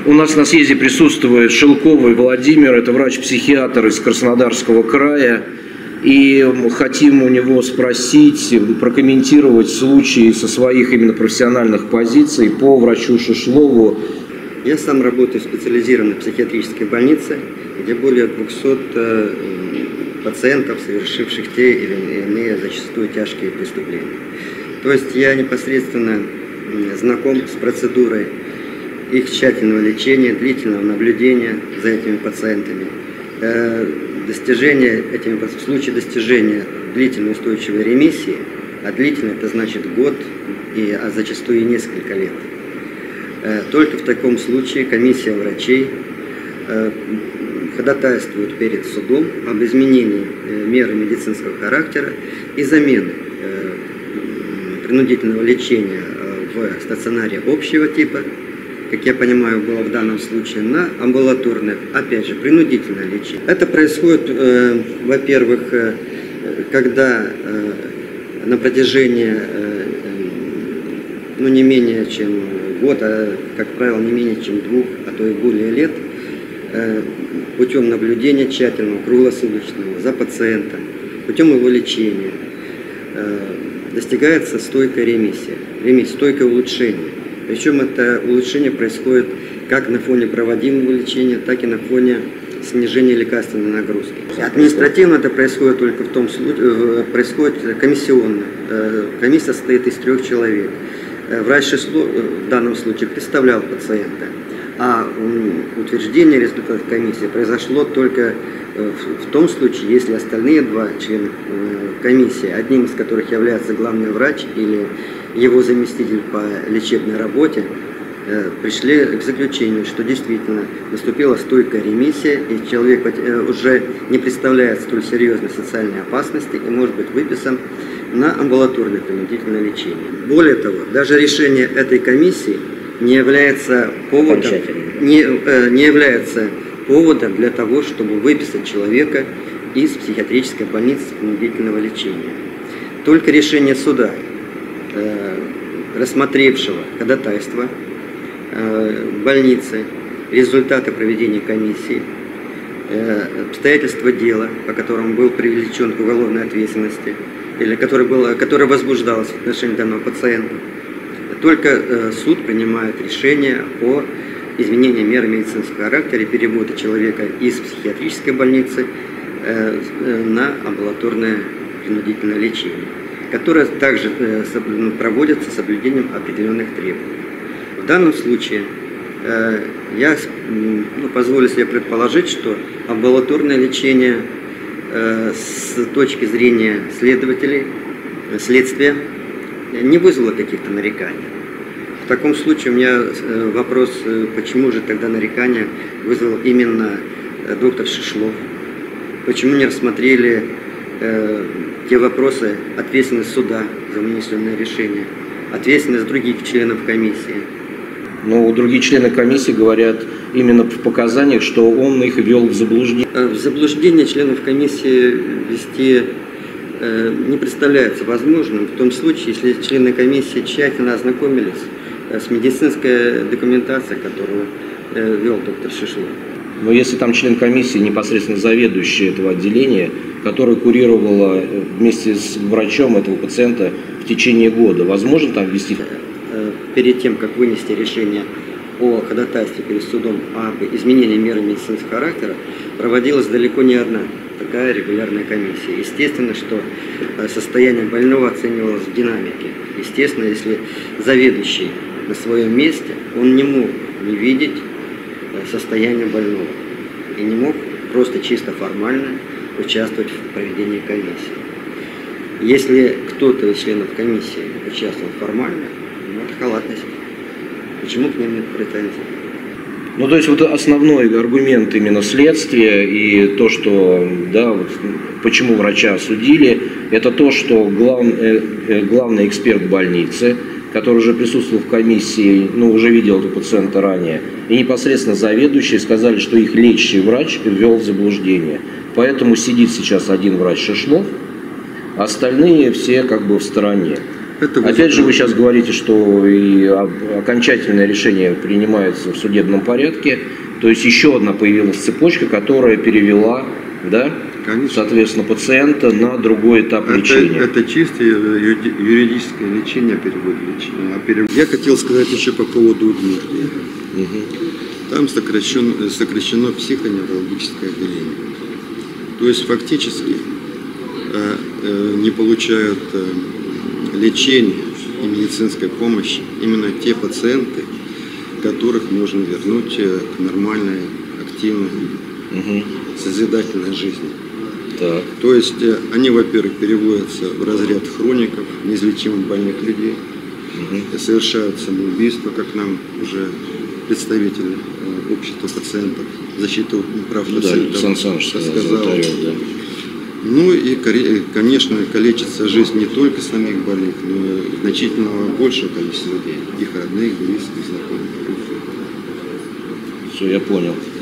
У нас на съезде присутствует Шелковый Владимир, это врач-психиатр из Краснодарского края. И хотим у него спросить, прокомментировать случаи со своих именно профессиональных позиций по врачу Шишлову. Я сам работаю в специализированной психиатрической больнице, где более 200 пациентов, совершивших те или иные зачастую тяжкие преступления. То есть я непосредственно знаком с процедурой их тщательного лечения, длительного наблюдения за этими пациентами. В случае достижения длительной устойчивой ремиссии, а длительно это значит год, а зачастую и несколько лет, только в таком случае комиссия врачей ходатайствует перед судом об изменении меры медицинского характера и замены принудительного лечения в стационаре общего типа, как я понимаю, было в данном случае, на амбулаторное, опять же, принудительное лечение. Это происходит, во-первых, когда на протяжении, не менее чем год, а, как правило, не менее чем 2, а то и более лет, путем наблюдения тщательного, круглосуточного за пациентом, путем его лечения, достигается стойкая ремиссия, стойкое улучшение. Причем это улучшение происходит как на фоне проводимого лечения, так и на фоне снижения лекарственной нагрузки. Административно это происходит только в том случае, происходит комиссионно. Комиссия состоит из 3 человек. Врач Шишлов в данном случае представлял пациента, а утверждение результатов комиссии произошло только в том случае, если остальные 2 члена комиссии, одним из которых является главный врач или его заместитель по лечебной работе, пришли к заключению, что действительно наступила стойкая ремиссия, и человек уже не представляет столь серьезной социальной опасности и может быть выписан на амбулаторное принудительное лечение. Более того, даже решение этой комиссии не является поводом для того, чтобы выписать человека из психиатрической больницы принудительного лечения. Только решение суда, рассмотревшего ходатайство больницы, результаты проведения комиссии, обстоятельства дела, по которому был привлечен к уголовной ответственности, или которое возбуждалось в отношении данного пациента, только суд принимает решение о изменении меры медицинского характера и перевода человека из психиатрической больницы на амбулаторное принудительное лечение, которое также проводится с соблюдением определенных требований. В данном случае я позволю себе предположить, что амбулаторное лечение с точки зрения следствия не вызвало каких-то нареканий. В таком случае у меня вопрос, почему же тогда нарекания вызвал именно доктор Шишлов? Почему не рассмотрели те вопросы, ответственность суда за вынесенное решение, ответственность других членов комиссии? Но другие члены комиссии говорят именно в показаниях, что он их ввел в заблуждение. В заблуждение членов комиссии ввести не представляется возможным в том случае, если члены комиссии тщательно ознакомились с медицинской документацией, которую вел доктор Шишлов. Но если там член комиссии, непосредственно заведующий этого отделения, который курировала вместе с врачом этого пациента в течение года, возможно там ввести? Перед тем, как вынести решение о ходатайстве перед судом об изменении меры медицинского характера, проводилась далеко не одна такая регулярная комиссия. Естественно, что состояние больного оценивалось в динамике. Естественно, если заведующий на своем месте, он не мог не видеть состояние больного и не мог просто чисто формально участвовать в проведении комиссии. Если кто-то из членов комиссии участвовал формально, это халатность. Почему к ним нет претензий? Ну, то есть вот основной аргумент именно следствия и то, что, да, вот, почему врача осудили, это то, что главный эксперт больницы, который уже присутствовал в комиссии, уже видел этого пациента ранее, и непосредственно заведующие сказали, что их лечащий врач ввел в заблуждение. Поэтому сидит сейчас один врач Шишлов, а остальные все как бы в стороне. Опять же, вы сейчас говорите, что и окончательное решение принимается в судебном порядке. То есть еще одна появилась цепочка, которая перевела, да, Конечно. соответственно, пациента на другой этап лечения. Это чисто юридическое лечение, перевод лечения. Я хотел сказать еще по поводу Удмуртии. Там сокращено психоневрологическое отделение. То есть фактически не получают лечения и медицинской помощи именно те пациенты, которых можно вернуть к нормальной, активной, созидательной жизни. Так. То есть они, во-первых, переводятся в разряд хроников, неизлечимо больных людей, совершают самоубийство, как нам уже представители общества пациентов, защиты прав пациентов сказал. Да. Ну и, конечно, калечится жизнь не только самих больных, но и значительно большего количества людей, их родных, близких, знакомых. Все, я понял.